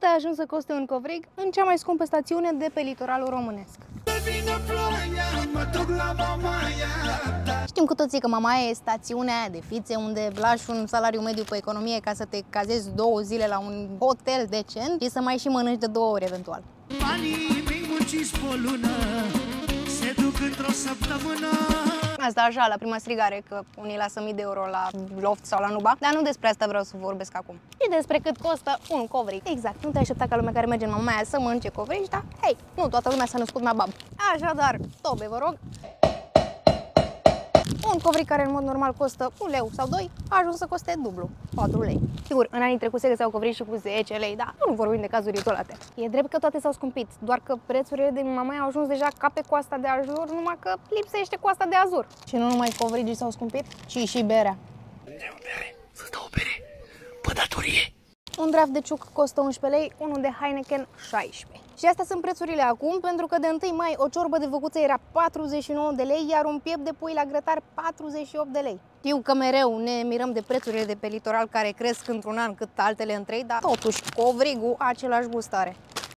ai ajuns să coste un covrig în cea mai scumpă stațiune de pe litoralul românesc. Știm cu toții că Mamaia e stațiunea aia de fițe unde lași un salariu mediu pe economie ca să te cazezi 2 zile la un hotel decent și să mai și mănânci de 2 ori eventual. Banii mei munciți pe o lună se duc într-o săptămână. Asta așa, la prima strigare, că unii lasă 1000 de euro la loft sau la Nuba, dar nu despre asta vreau să vorbesc acum. Și despre cât costă un covrig. Exact, nu te aștepta ca lumea care merge în Mamaia să mănânce covrigi, dar hei, nu toată lumea s-a născut nabab. Așadar, tobe, vă rog. Un covrig care în mod normal costă 1 leu sau 2, a ajuns să coste dublu, 4 lei. Sigur, în anii trecuți se găseau covrigi și cu 10 lei, dar nu vorbim de cazuri izolate. E drept că toate s-au scumpit, doar că prețurile din Mamaia au ajuns deja ca pe coasta de Azur, numai că lipsește coasta de Azur. Și nu numai covrigii s-au scumpit, ci și berea. Unde o bere? Să dau o bere? Pe datorie. Un draft de ciuc costă 11 lei, unul de Heineken 16. Și astea sunt prețurile acum, pentru că de 1 mai o ciorbă de făcuță era 49 de lei, iar un piept de pui la grătar 48 de lei. Știu că mereu ne mirăm de prețurile de pe litoral care cresc într-un an cât altele în 3, dar totuși covrigul același gustare.